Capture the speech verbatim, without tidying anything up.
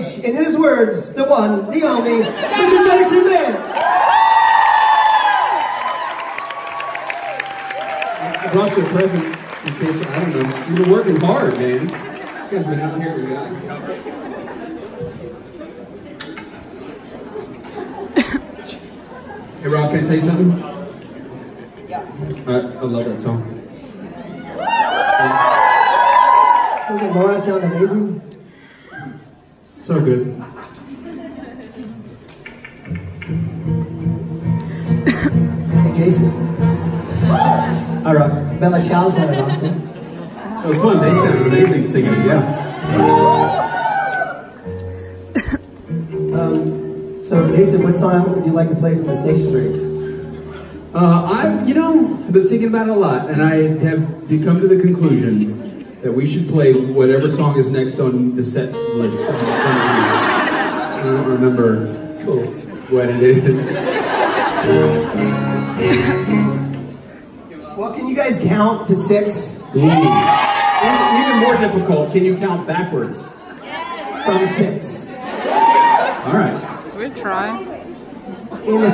stage, in his words, the one, the only, Mister Jason Mann. I brought you a present in case, I don't know, you've been working hard, man. You guys been out here, we got it covered. Hey Rob, can I tell you something? Yeah. I, I love that song. Doesn't Laura sound amazing? So good. Hey Jason. Hi Rob. Bella Ciao sounded awesome. It was fun, they sounded amazing singing, yeah. Um, so Jason, what song would you like to play from the station breaks? Uh, I, you know, I've been thinking about it a lot, and I have come to the conclusion that we should play whatever song is next on the set list. I don't remember Cool. what it is. Well, can you guys count to six? Ooh. Even more difficult, can you count backwards? From six. All right. We're trying. In the